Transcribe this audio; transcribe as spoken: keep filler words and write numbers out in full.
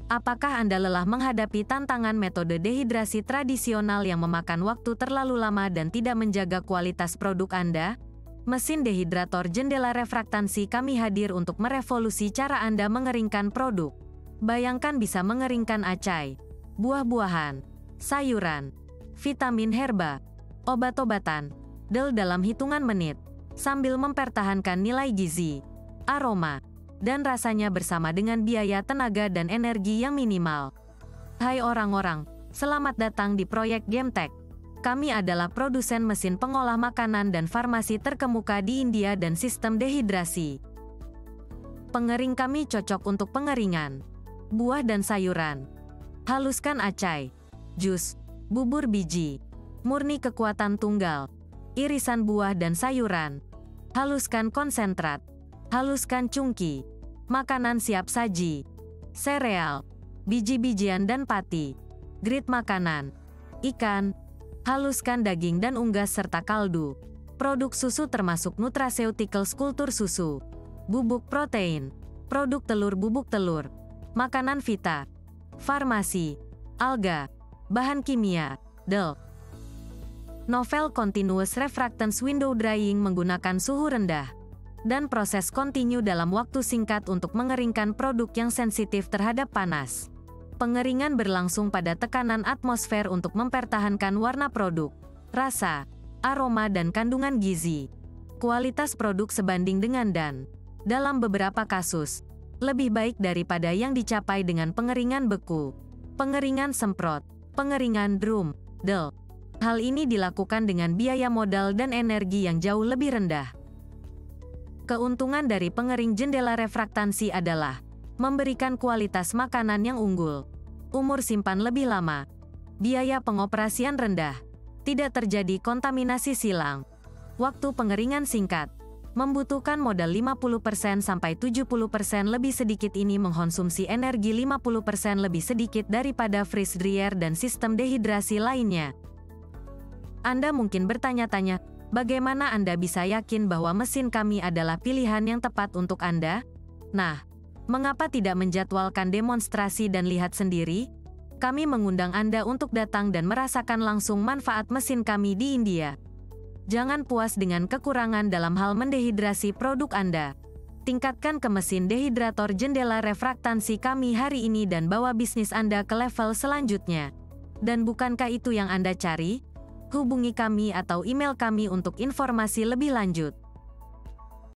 Apakah Anda lelah menghadapi tantangan metode dehidrasi tradisional yang memakan waktu terlalu lama dan tidak menjaga kualitas produk Anda? Mesin dehidrator jendela refraktansi kami hadir untuk merevolusi cara Anda mengeringkan produk. Bayangkan bisa mengeringkan acai, buah-buahan, sayuran, vitamin herba, obat-obatan, del dalam hitungan menit, sambil mempertahankan nilai gizi, aroma, dan rasanya bersama dengan biaya tenaga dan energi yang minimal. Hai orang-orang, selamat datang di proyek GameTech. Kami adalah produsen mesin pengolah makanan dan farmasi terkemuka di India dan sistem dehidrasi. Pengering kami cocok untuk pengeringan buah dan sayuran. Haluskan acai, jus, bubur biji, murni kekuatan tunggal, irisan buah dan sayuran. Haluskan konsentrat, haluskan cungki, makanan siap saji, sereal, biji-bijian dan pati, grit makanan, ikan, haluskan daging dan unggas serta kaldu. Produk susu termasuk nutraceuticals kultur susu, bubuk protein, produk telur bubuk telur, makanan vita, farmasi, alga, bahan kimia, del. Novel Continuous Refractance Window Drying menggunakan suhu rendah dan proses kontinu dalam waktu singkat untuk mengeringkan produk yang sensitif terhadap panas. Pengeringan berlangsung pada tekanan atmosfer untuk mempertahankan warna produk, rasa, aroma dan kandungan gizi. Kualitas produk sebanding dengan dan, dalam beberapa kasus, lebih baik daripada yang dicapai dengan pengeringan beku, pengeringan semprot, pengeringan drum, del. Hal ini dilakukan dengan biaya modal dan energi yang jauh lebih rendah. Keuntungan dari pengering jendela refraktansi adalah memberikan kualitas makanan yang unggul, umur simpan lebih lama, biaya pengoperasian rendah, tidak terjadi kontaminasi silang, waktu pengeringan singkat, membutuhkan modal lima puluh persen sampai tujuh puluh persen lebih sedikit. Ini mengkonsumsi energi lima puluh persen lebih sedikit daripada freeze dryer dan sistem dehidrasi lainnya. Anda mungkin bertanya-tanya, bagaimana Anda bisa yakin bahwa mesin kami adalah pilihan yang tepat untuk Anda? Nah, mengapa tidak menjadwalkan demonstrasi dan lihat sendiri? Kami mengundang Anda untuk datang dan merasakan langsung manfaat mesin kami di India. Jangan puas dengan kekurangan dalam hal mendehidrasi produk Anda. Tingkatkan ke mesin dehidrator jendela refraktansi kami hari ini dan bawa bisnis Anda ke level selanjutnya. Dan bukankah itu yang Anda cari? Hubungi kami atau email kami untuk informasi lebih lanjut.